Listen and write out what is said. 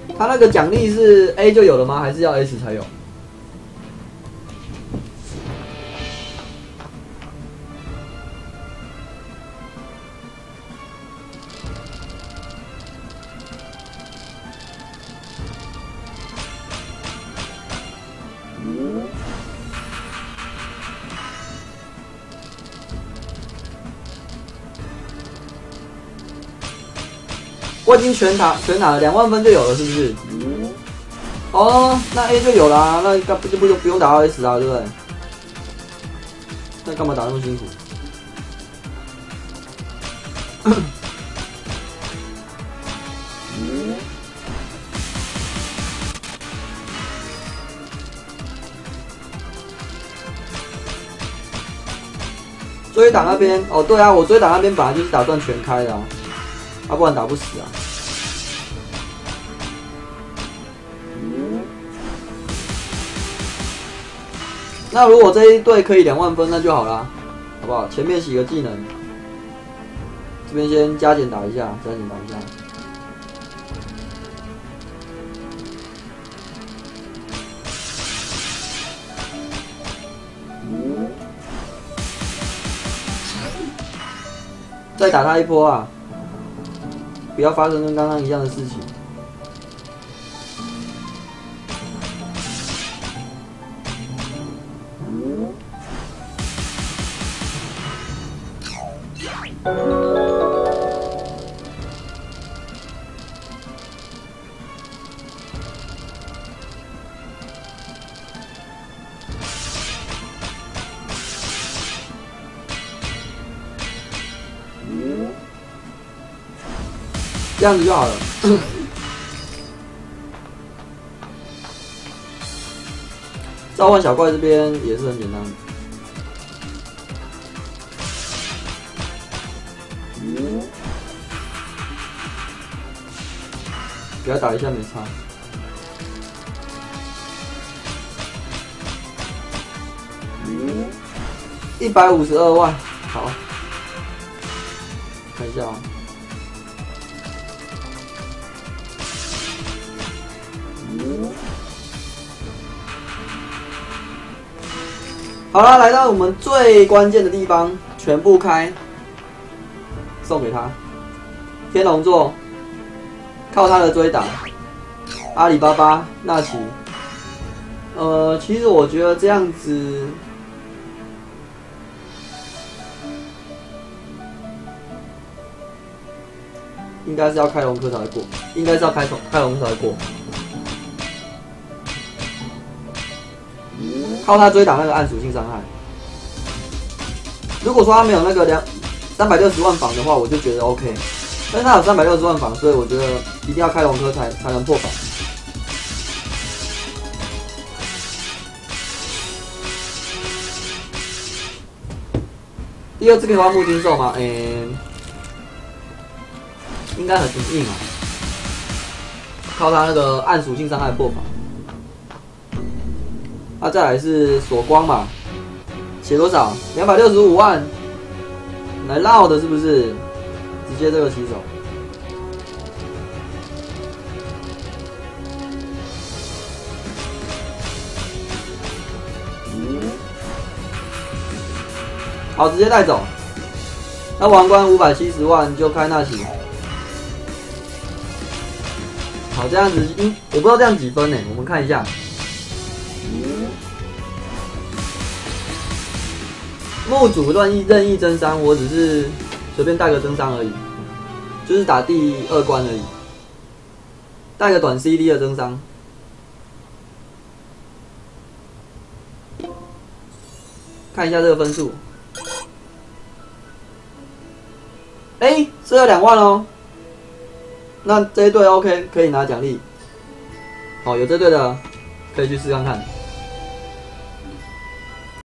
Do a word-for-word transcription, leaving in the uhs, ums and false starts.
他那个奖励是 A 就有了吗？还是要 S 才有？我已经全打全打了，两万分就有了，是不是？哦，那 A 就有啦，那干不就不用不用打到 S 啦，对不对？那干嘛打那么辛苦？追打那边哦，对啊，我追打那边本来就是打算全开的啊，要、啊、不然打不死啊。那如果这一队可以两万分，那就好啦，好不好？前面洗个技能，这边先加减打一下，加减打一下。再打他一波啊！不要发生跟刚刚一样的事情。这样子就好了。召唤小怪这边也是很简单。给他打一下没差。一百五十二万，好，看一下啊。好了，来到我们最关键的地方，全部开，送给他。天龙座，靠他的追打，阿里巴巴、纳奇。呃，其实我觉得这样子，应该是要开龙科才会过，应该是要开龙开龙科才会过。靠他追打那个暗属性伤害。如果说他没有那个两三百六十万防的话，我就觉得 OK。但是他有三百六十万防，所以我觉得一定要开龙科才才能破防。第二次可以花木金兽吗？诶、欸，应该很硬啊。靠他那个暗属性伤害破防。啊，再来是锁光嘛，写多少？两百六十五万，来绕的是不是？直接这个起手。好，直接带走。那王冠五百七十万就开那起。好，这样子，嗯，我不知道这样几分呢？我们看一下。木主任意任意增伤，我只是随便带个增伤而已，就是打第二关而已，带个短 C D 的增伤。看一下这个分数，哎、欸，是要两万哦。那这一队 OK 可以拿奖励，好，有这队的可以去试看看。